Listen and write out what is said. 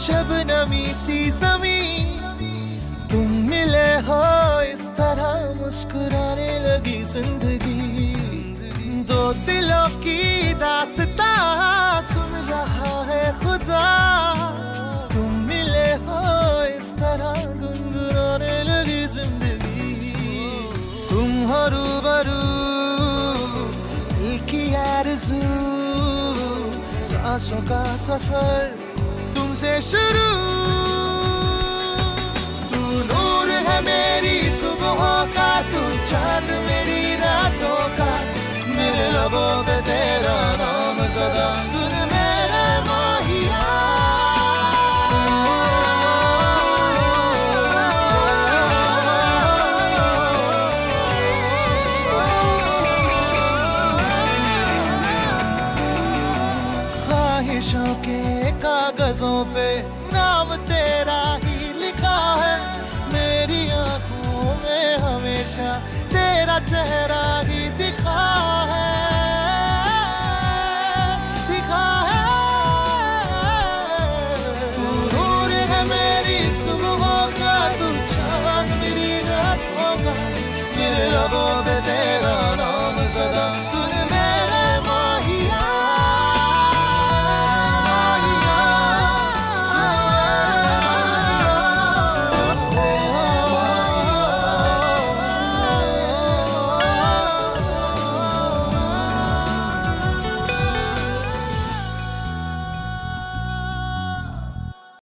शबनमी सी ज़मीं, तुम मिले हो इस तरह मुस्कुराने लगी जिंदगी। दो दिलों की दास्तां सुन रहा है खुदा, तुम मिले हो इस तरह गुनगुनाने लगी जिंदगी। तुम हो रूबरू दिल की आरज़ू, सांसों का सफर तुमसे शुरू। तू नूर है मेरी सुबहों का, तू चांद मेरी रातों का, मेरे लबों पे तेरा नाम सदा सुन मेरे माहिया। ख्वाहिशों के कागजों पे नाम तेरा ही लिखा है, मेरी आंखों में हमेशा तेरा चेहरा